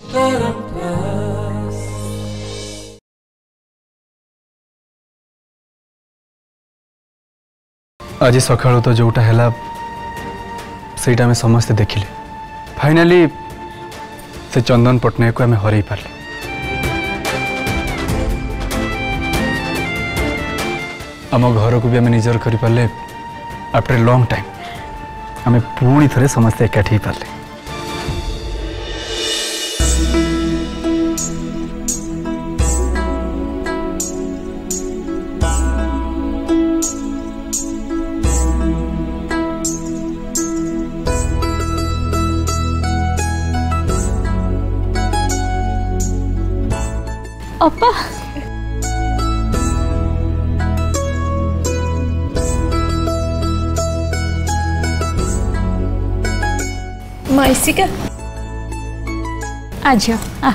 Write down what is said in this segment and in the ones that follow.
आज सकाळु तो जोटा है सेटा में समस्ते देखिले फाइनाली से चंदन पट्टनायक को आम हर पारे। आम घर को भी आम निजर कर पारे आफ्टर ए लॉन्ग टाइम आम पुणी थे समस्ते एकाठी पारे। अप्पा माइसिका आज आ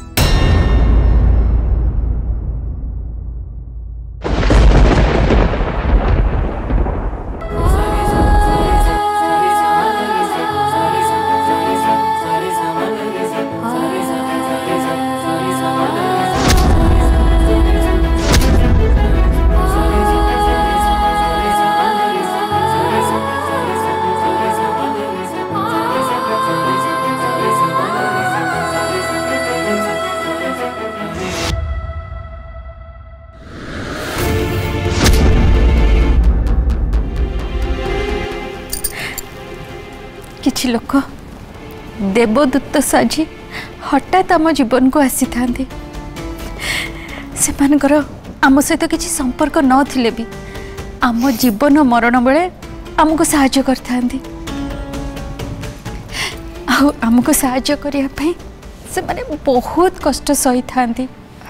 किछि लोक देवदूत साजी हठात आम जीवन को आसी था आम सहित किसी संपर्क नथिले भी आम जीवन मरण बेले आमको साहाय्य करथांती आमको साहाय्य करिया पे से माने बहुत कष्ट सही थांती।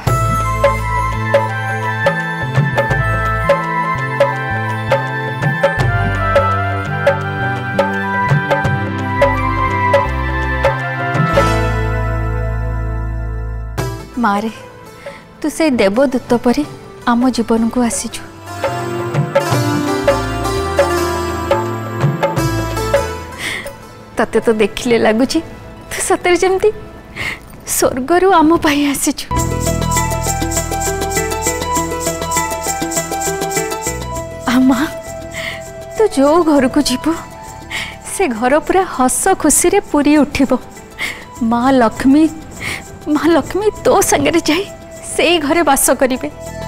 मारे तू से देवदूत परी आम जीवन को आसीचु तते तो देखिले लगुच तू सତରେ जमती स्वर्गरु आम पाई आसीचु। आमा तू जो घर को जीव से घर पूरा हस खुशी रे पूरी उठिबो। माँ लक्ष्मी तो संगे जाई से घरे बास करिवे।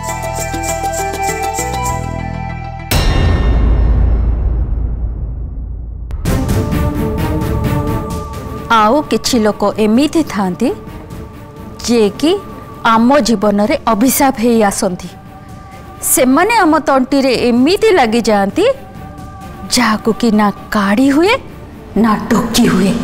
आउ किछि लोक एमिति थांती जे कि आम जीवन रे अभिशाप हे आसंती से माने आम तंटी रे एमिति लगी जाती जाको कि ना काढ़ी हुए ना टोकी हुए।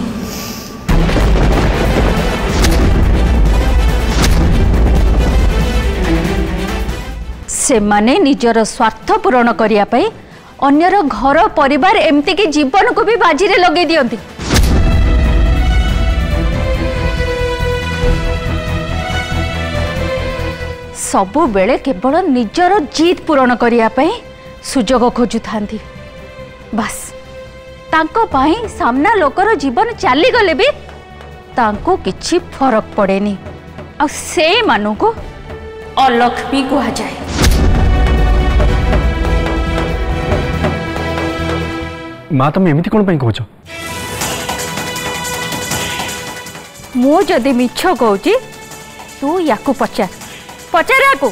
से माने निजर स्वार्थ पूरण करिया पई अन्यर घर परिवार एमती कि जीवन को भी बाजी रे लगे दियंती। सबु बेले केवल निजर जीत पूरण करिया पई सुजोग खोजु थांती। बस तांको पाई सामना लोकर जीवन चली गले भी तांको किछि फरक पड़ेनी आ से मानु को अलक्ष्मी कहा जाए। माँ तुम एमती कौन कौच मु जदि मिछ कहूची तू याकू पचार पचार याकू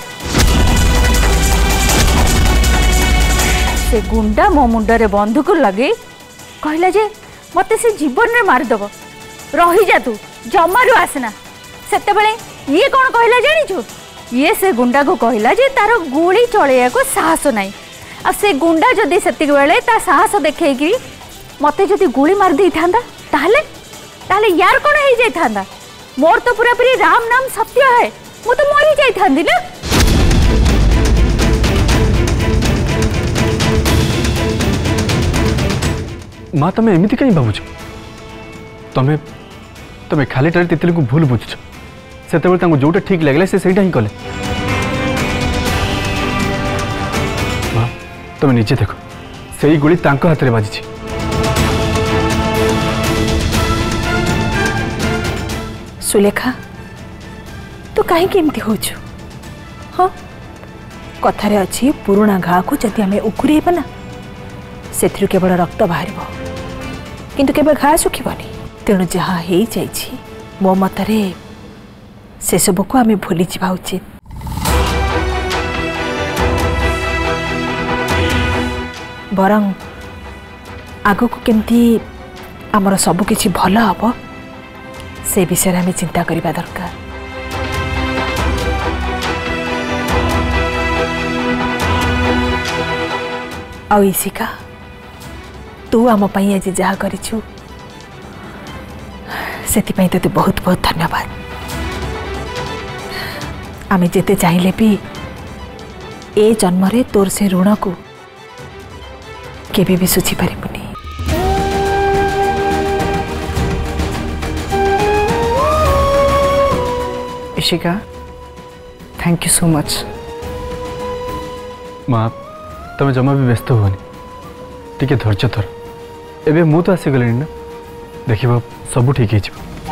से गुंडा मो मुंडरे बंधुक लगे कहला जे मते से जीवन रे मारदेव रही जा तू जमारू आसना सेते बेले ये कौन कहला जानिछु ये से गुंडा को कहला जे तार गुली चलैया को साहस नाही आ से गुंडा जदि सेतिक बेले ता साहस देखैकी मते जदि गुली मार दी थांदा ताहले ताहले यार कौन हो जाई थांदा मोर तो पूरा पूरी राम नाम सत्य है मु तो मरी जाई थांदी ना। माँ तुम एमती कहीं भावुच तमें तमें खाली टारे तितली को भूल बुझुच से जोटा ठीक लगे से ही कले। माँ तुम निजे देख से ही गुली तांको हाथ में बाजी सुलेखा तू कहीं एमती हो हाँ कथार अच्छी पुराणा घा को जदि आम उखुरेबा ना से केवल रक्त बाहर किंतु केवल घा सुखिबनी तेणु जहाँ हो जाइए मो मतरे से सब को आम भूली जावा उचित। बरं आगो को केमती आमर सबकिछि भल हम से विषय आम चिंता करने दरकार। आ इशिका तू आम पाई आज जहा करिछु सेतिपाई तते बहुत बहुत धन्यवाद। आम जेते चाहिले भी ए जन्मरे तोर से ऋण को केबे भी सुझी पारिबुनी। Ishika thank you so much. माँ तुम जमा भी व्यस्त हुआ टी धैर्य थर एबे मु तो आसीगली ना देख सब ठीक है।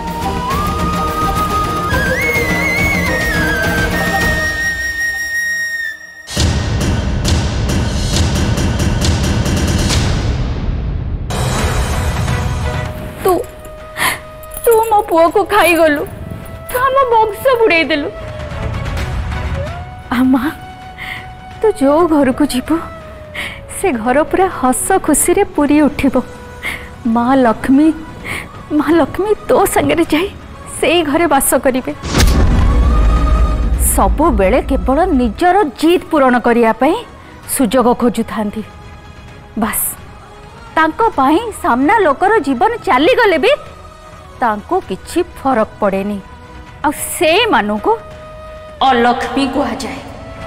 तू मो पुओ को खाई गलु तू आम वंश बुड़े देलु। आमा तू जो घर को जीव से घर पूरा हस खुशी रे पूरी उठिबो। माँ लक्ष्मी तो संगे जाई से घरे बास करिवे। सबु बेले केवल निजर जीत पूरण करिया पई सुजोग खोजु थांती। बस तांको पाई सामना लोकर जीवन चली गले भी तांको किछि फरक पड़ेनी। आ से मानु को अलक्ष्मी कहा जाए।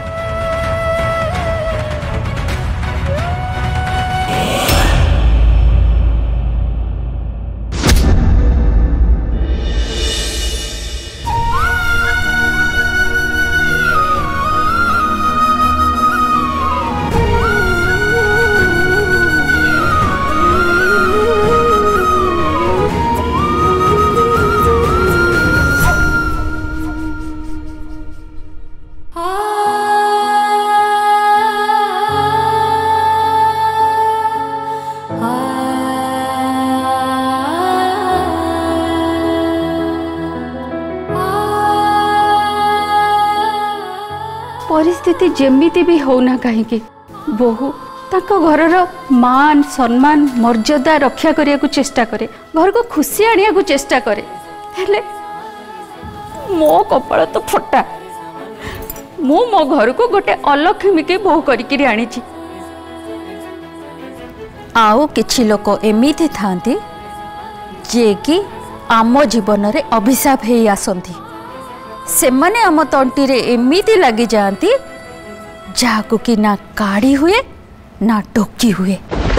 परिस्थिति जेमिति भी होना कहीं बहु ताको घरर मान सम्मान मर्यादा रक्षा करिया को चेष्टा करे घर को खुशी आनिया को चेष्टा करे हेले मो कपाल तो फटा मु मो घर को गोटे अलक्ष्मी के बहु करिकिरी आनी छी। आओ किछि लोक एमिति थांती जे कि आम जीवन रे अभिशाप हे आसंती। सेमाने आम तंटी रे एमिति लगी जाती जाको कि ना काढ़ी हुए ना टोकी हुए।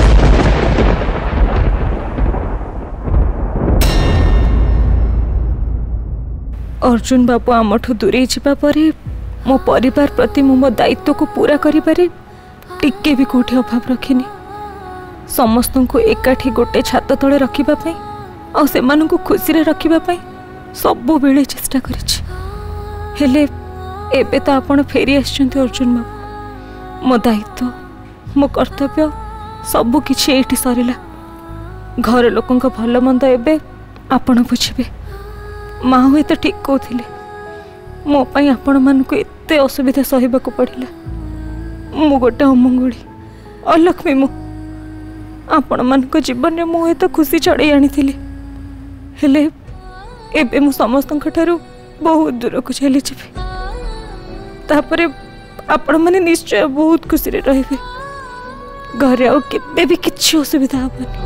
अर्जुन बाबू आमठू दूरे जावा परे मो परिवार प्रति मो दायित्व को पूरा करिबारे टिके भी कोठी अभाव रखिनी। समस्त को एकाठी गोटे छात तले रखिबा पई आ सेमानकु खुशी रे रखिबा पई सब बेले चेष्टा करिछि। हेले एबे तो आपण फेरी आछंती अर्जुन बाबू मो दायित्व मो कर्तव्य सब किछि एठी सरिला। घर लोकंक भल मंद एबे आपण बुझिबे। माँ हुए तो ठीक कहते मो पाई आपण मानक एते असुविधा सहबा को पड़िला। मु गोटे अमंगुड़ी अलक्ष्मी मु आपण मानक जीवन में मुझे तो खुशी चढ़ई आनी हेले एबे मु समस्त बहुत दूर को चली जी तापरे आपण माने निश्चय बहुत खुशी रे रहिबे। घरे आउ केबे भी किछि असुविधा हबनी।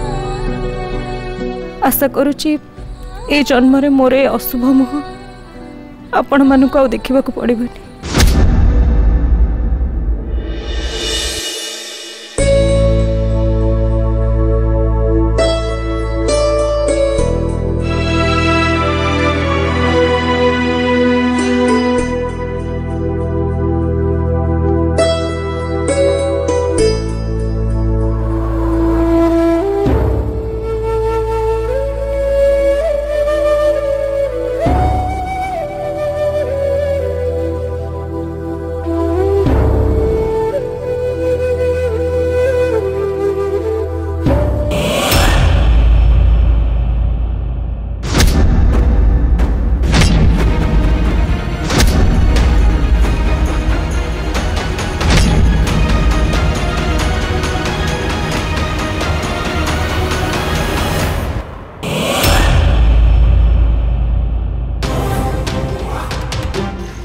आशा करूची ए जन्म रे मोर अशुभ मुह आपण मानक आउ देखिबा को पड़िबनी।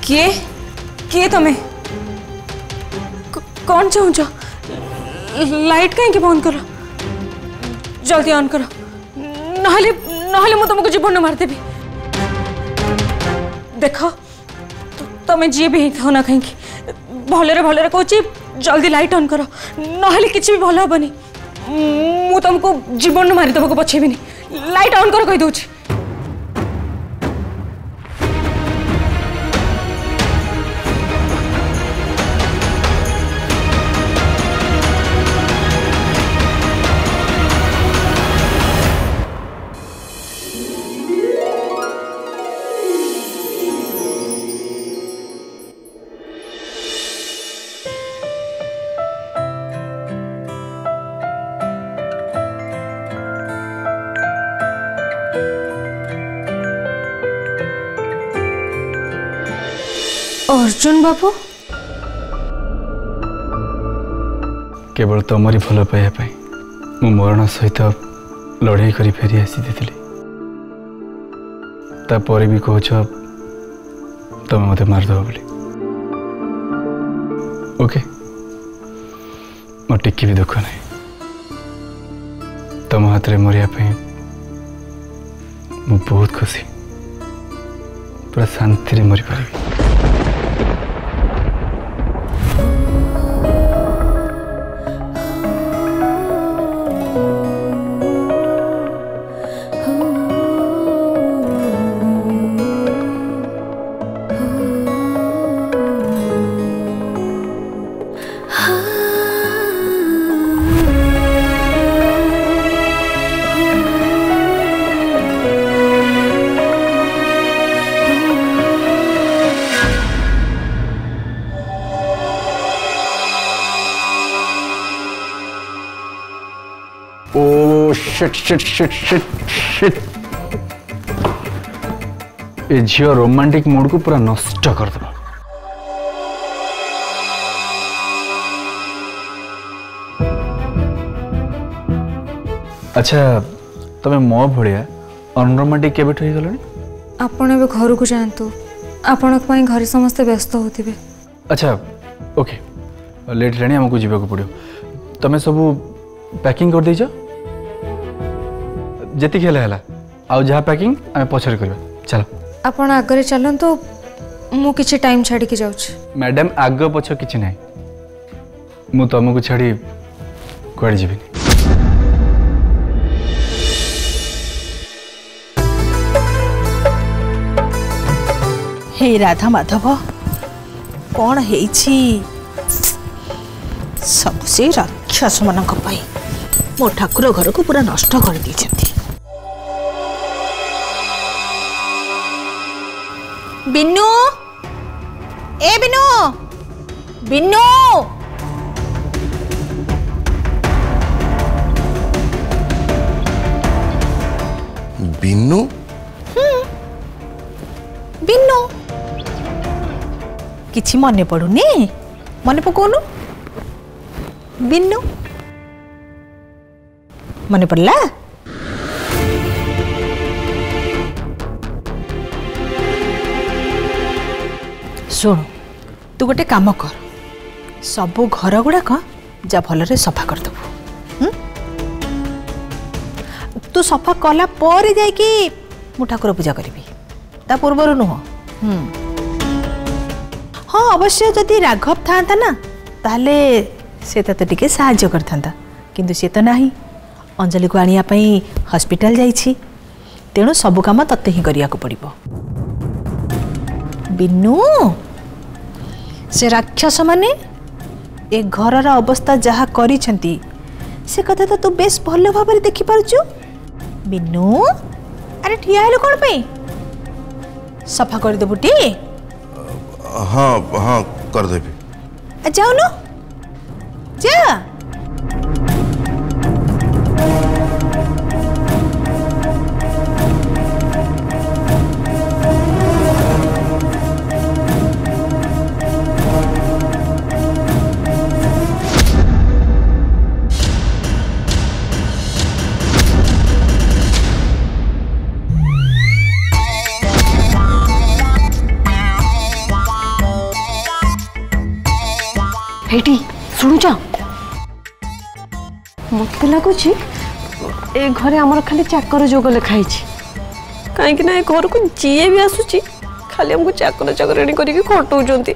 किए किए तमें कौन चाहूच लाइट कहीं बंद कर जल्दी ऑन करो नहले मु तुमको जीवन मारदेवी देख तुम्हें जी भी हो ना कहीं भलरे भलरे कहूँ जल्दी लाइट ऑन करो नहले किसी भी भल हेनी मु तुमको जीवन मारिदेव पछेबी लाइट ऑन कर कही दूची अर्जुन बाबू केवल तुमरी भल पाइबा मु मरण सहित लड़ाई करी फेरी आसी तापर भी कह तुम मत मारदेव बोली ओके मो टिकी भी दुख नहीं तुम हाथ में मरिया मु बहुत खुशी पूरा शांति मरी पारि shit shit shit shit shit ए झियो रोमांटिक मूड को पूरा नष्ट कर दो अच्छा तमे मो भड़िया अनरोमांटिक केबेठ हो गलनी आपण ए घर को जानतु आपण घर समस्त व्यस्त होथिबे अच्छा ओके लेट हेलानी हमको जीवा को पड़ो तमे सब पैकिंग कर दीज जेति खेला है आउ जहाँ पैकिंग आम पछरे करबा चलो आपण आगरे चलन तो मु किछि टाइम छाड़ी के जाउछ मैडम आग पछ किछि नाही मु तुमको छाड़ी कुआडे जीविनी हे राधा माधव कौन है सब से राक्षस मानक पाई मो ठाकुर घर को पूरा नष्ट कर दी बिन्नू ए बिन्नू बिन्नू बिन्नू बिन्नू किछि मने पड़ुनी मने पकोनु बिन्नू मने पड़ला सुन तू गोटे काम कर सबू घर गुड़ाक जा भलरे सफा करदेबू तू सफा कला पर जाइकी मु ठाकुर पूजा करी ता पूर्वर नुह हाँ अवश्य जदि राघव था ना ताले से तो टिके साहाय्य करता किंतु से तो नहीं अंजलि को आनिया पई हॉस्पिटल जाइछि तेणु सब काम तते ही करिया को पड़िबो बिन्नू से राक्षस माने ए घरर अवस्था जहा करिछंती से कथा तो तू बेस भल भाबरे देखि पारछु बिन्नू अरे ठिया हेलो कोन पे सफा कर देबुटी हाँ हाँ कर देबी जाओ नो जा हेटी शुणुच मत लगुच ए घरे आमर खाली चाकर जोग लिखाई कहीं घर को जी भी आसूची खाली हमको चाकर चाकराणी करके खटौंट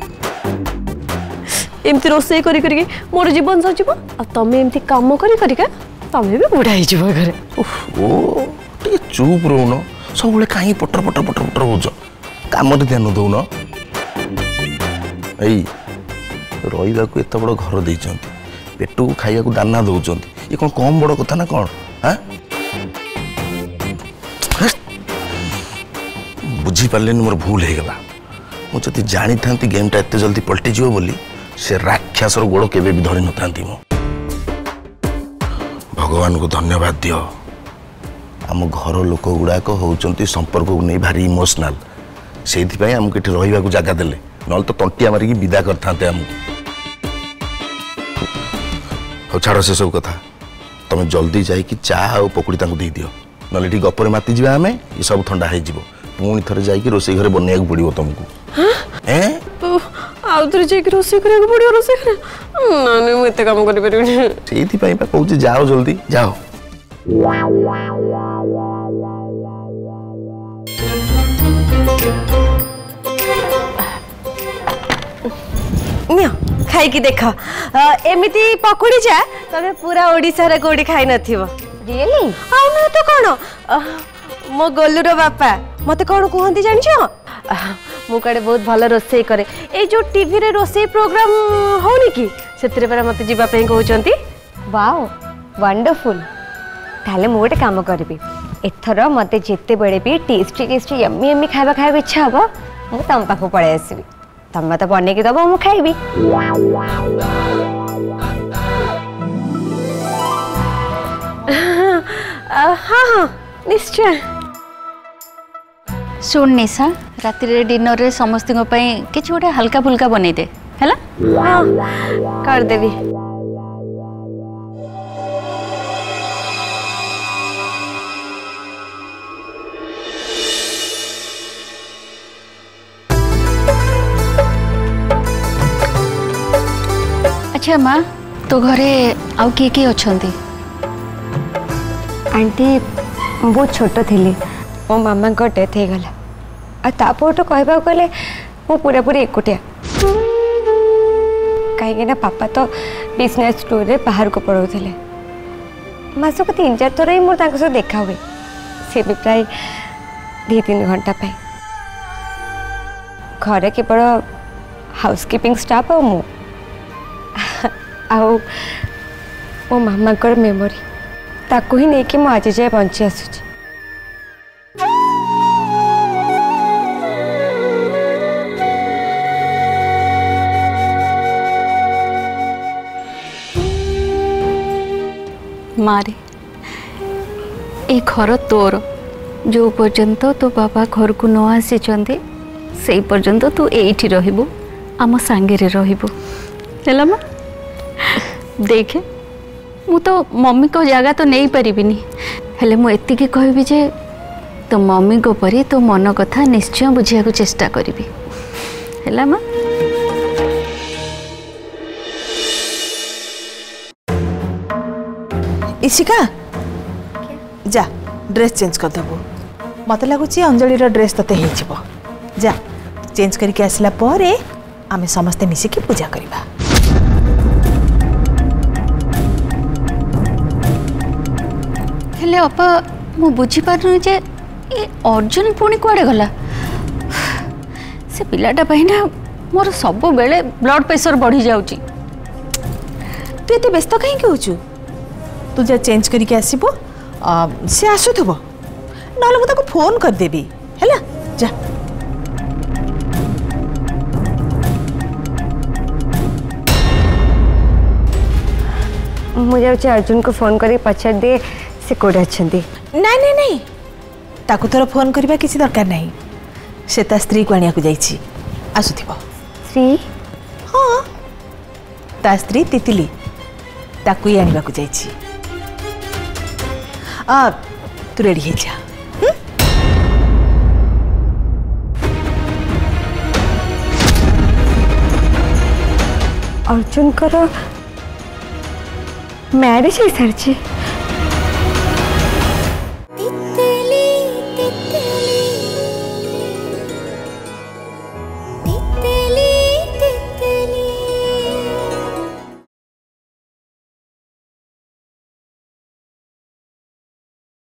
एमती रोसे करी मोर जीवन सजीव आ तमें एमती काम करिका तमें भी बुढ़ा हो घरे टे चुप रोन सब कहीं पटर पटर पटर पटर हो काम ध्यान दौन रहा एत बड़ घर देते पेट को खाया दाना दौरान ये कौन कम बड़ कथा ना कौन हाँ बुझीपारे मोर भूल हो गला मुझे जानी था गेमटा एत जल्दी पलटि जीव बोली से राक्षसर गोड़ केबे भी धरी नथा भगवान को धन्यवाद दियो आम घर लोक गुड़ाक होती संपर्क को नहीं भारी इमोशनाल से आमको ये रहा जगह देले ना तो तंटिया मारिकी विदा करते आमको छाड़ से सब कथा तुम जल्दी जाकि चा आ पकुड़ी दे दियो ना गपरे माति जावा आम ये सब ठंडा हो पुणी थे जाकि रोसे घर बनवाक पड़ो तुमको आउथरे जाकि रोसे करने पड़ो रोसे ना मुझे काम कर कहूँ जाओ जल्दी जाओ खाई देख एमती पकुड़ी चा तमें पूरा ओडिशा रे कोडी खाई नथिबो रियली आ न तो कोन मो गोलुरो बापा मते कोन कहंती जानछो मु कड़े बहुत भल रोसे करे ए जो टीवी रे रोसे प्रोग्राम होनी की सेतरे पर मते जीवा पे कहउचंती वाओ वंडरफुल ताले मु गोटे काम करबी एथर मते जेते बेले भी टेस्टी टेस्टी यम्मी यम्मी खाଇବା इच्छा हबो मु तम पाखु पळे आसीबी तम तो बने की दबो मु खाइबी हाँ हाँ निश्चय सुन निशा राति रे डिनर रे समस्त किसी गोटे हल्का फुल्का बनै दे हैला हाँ कर देवी अच्छा माँ तो घरे आउ किए अछंती आंटी बहुत छोट थी मो मामा को डेथ हो गला आ तापर कहवा गले मो पूरा पूरी एकुटिया कहीं पापा तो बिजनेस टूर रे बाहर को पढ़ाऊले मास को 3-4 थर ही मोर सह देखा हुए सी भी प्राय 2-3 घंटा पे घरे केवल हाउसकीपिंग स्टाफ और मु आउ मो मामा मेमोरी ताकू ही नहीं कि मु आज जाए बंची आसुची मारे ए घर तोर जो पर्यंत तो बाबा घर को न आसी से पर्यंत तू एठी रहिबो आम सांगे रे रहिबो हैला मा देखे मु तो मम्मी को जगह तो नहीं पारिबिनी हेले मु एतिकी कहबी जे तो मम्मी को परी तो मन कथा निश्चय बुझिया को चेष्टा करिबी हैला मा इशिका जा ड्रेस चेंज कर देबो मत लगुची अंजलि रो ड्रेस तते हे छिबो जा चेंज करके आसला परे आमे समस्त मिसी के पूजा करबा हेले अपा मु बुझी पारनु जे ए अर्जुन पुणी कुआडे गला से पिलाटा ना मोर सब बेले ब्लड प्रेशर बढ़ी जाउची तू एते व्यस्त कहीं के होचु तू जा चेंज करके आसीबो से आसुथबो नाले मु ताको फोन कर देबी हैला जा मुझे अर्जुन को फोन करके पचार दे से कोडे अच्छंती नहीं नहीं ताकू तोर फोन करबा किसी दरकार नहीं से ता स्त्री को आनिया को जाईची आसुथिबो स्त्री हाँ ता स्त्री तितली ताकू ही आनिबा को जाईची तू रेडी हे जा अर्जुन कर मैरिज हो सारी